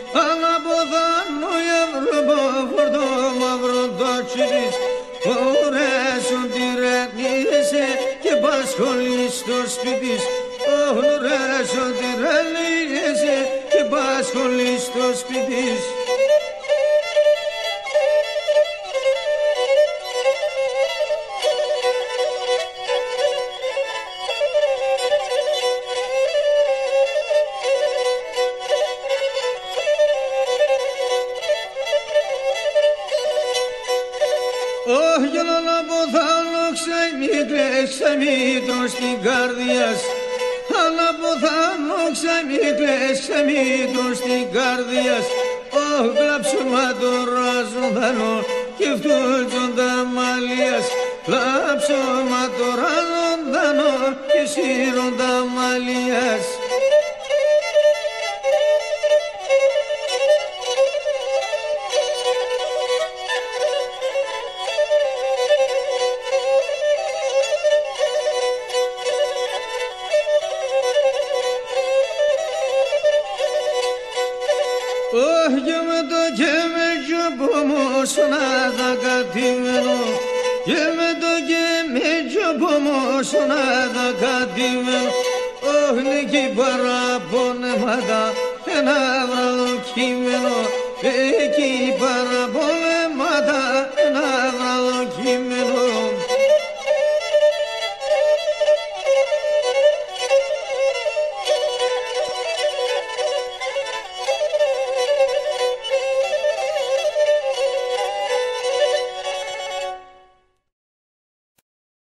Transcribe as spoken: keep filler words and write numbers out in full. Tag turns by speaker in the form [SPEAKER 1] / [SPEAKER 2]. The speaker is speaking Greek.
[SPEAKER 1] Αναποδάνω η Ευρωπα φορτώ μαύρο το τσιρις. Ωρέσουν τη ρένιεσαι και πασχολείς στο σπίτι. Ωρέσουν τη ρένιεσαι και πασχολείς στο σπίτι. Όχι να αποθάνω ξεμήτρε, ξεμήτρο στην καρδιά. Αναποθάνω ξεμήτρε, ξεμήτρο στην καρδιά. Όχι κλάψουμα τώρα ζωντανό και φτούλτσοντα μαλλιάς. Κλάψουμα τώρα ζωντανό και σύροντα μαλλιάς. Όχι και με το και με τζομπό μου σωνάδα κατημένο. Και με το και με τζομπό μου σωνάδα κατημένο. Όχι νίκη παραπονέματα ένα βραδό κειμένο.